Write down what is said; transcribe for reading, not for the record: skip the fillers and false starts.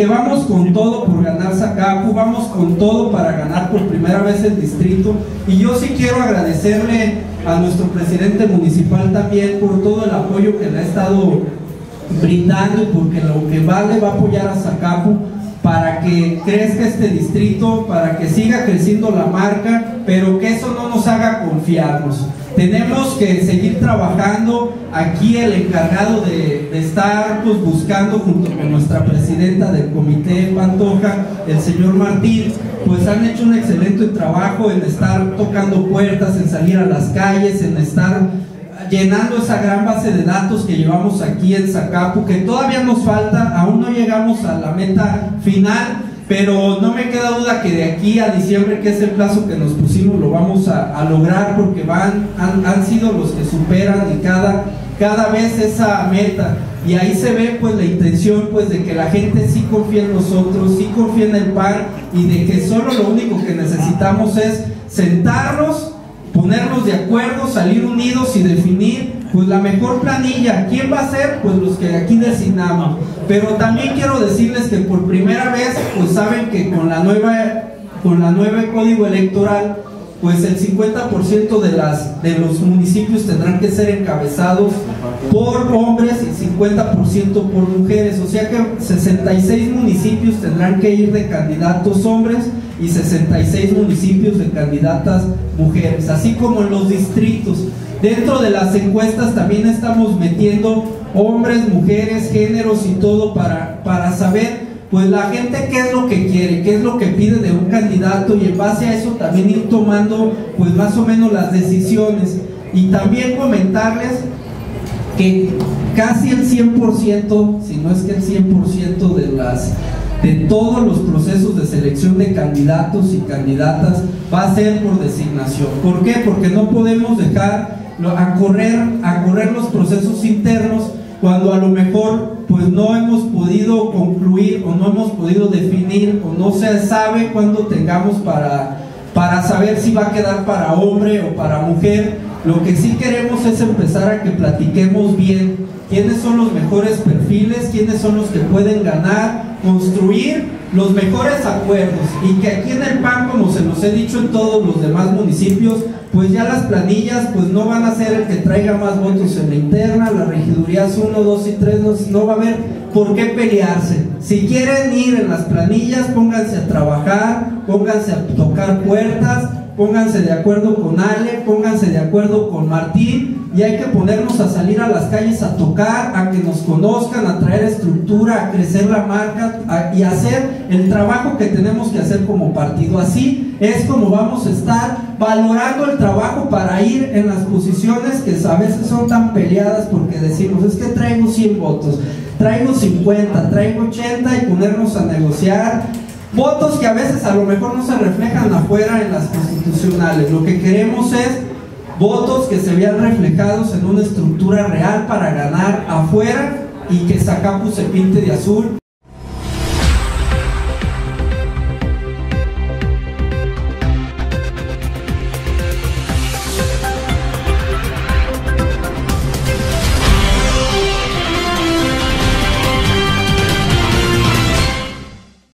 que vamos con todo por ganar Zacapu, vamos con todo para ganar por primera vez el distrito. Y yo sí quiero agradecerle a nuestro presidente municipal también por todo el apoyo que le ha estado brindando, y porque lo que vale va a apoyar a Zacapu para que crezca este distrito, para que siga creciendo la marca, pero que eso no nos haga confiarnos. Tenemos que seguir trabajando. Aquí el encargado de estar pues buscando, junto con nuestra presidenta del comité Pantoja, el señor Martín, pues han hecho un excelente trabajo en estar tocando puertas, en salir a las calles, en estar llenando esa gran base de datos que llevamos aquí en Zacapu, que todavía nos falta, aún no llegamos a la meta final, pero no me queda duda que de aquí a diciembre, que es el plazo que nos pusimos, lo vamos a lograr, porque han sido los que superan y cada vez esa meta. Y ahí se ve pues la intención pues de que la gente sí confía en nosotros, sí confía en el PAN, y de que solo lo único que necesitamos es sentarnos, ponernos de acuerdo, salir unidos y definir pues la mejor planilla. ¿Quién va a ser? Pues los que aquí designamos. Pero también quiero decirles que por primera vez pues saben que con la nueva código electoral pues el 50% de los municipios tendrán que ser encabezados por hombres y 50% por mujeres. O sea que 66 municipios tendrán que ir de candidatos hombres y 66 municipios de candidatas mujeres, así como en los distritos. Dentro de las encuestas también estamos metiendo hombres, mujeres, géneros y todo para saber pues la gente qué es lo que quiere, qué es lo que pide de un candidato, y en base a eso también ir tomando pues más o menos las decisiones. Y también comentarles que casi el 100%, si no es que el 100% de todos los procesos de selección de candidatos y candidatas va a ser por designación. ¿Por qué? Porque no podemos dejar a correr los procesos internos cuando a lo mejor pues no hemos podido concluir, o no hemos podido definir, o no se sabe cuándo tengamos para saber si va a quedar para hombre o para mujer. Lo que sí queremos es empezar a que platiquemos bien quiénes son los mejores perfiles, quiénes son los que pueden ganar, construir los mejores acuerdos, y que aquí en el PAN, como se los he dicho en todos los demás municipios, pues ya las planillas pues no van a ser el que traiga más votos en la interna, las regidurías 1, 2 y 3, no va a haber por qué pelearse. Si quieren ir en las planillas, pónganse a trabajar, pónganse a tocar puertas, pónganse de acuerdo con Ale, pónganse de acuerdo con Martín, y hay que ponernos a salir a las calles a tocar, a que nos conozcan, a traer estructura, a crecer la marca y hacer el trabajo que tenemos que hacer como partido. Así es como vamos a estar valorando el trabajo para ir en las posiciones que a veces son tan peleadas, porque decimos, es que traigo 100 votos, traigo 50, traigo 80, y ponernos a negociar votos que a veces a lo mejor no se reflejan afuera en las constitucionales. Lo que queremos es votos que se vean reflejados en una estructura real para ganar afuera, y que Zacapu se pinte de azul.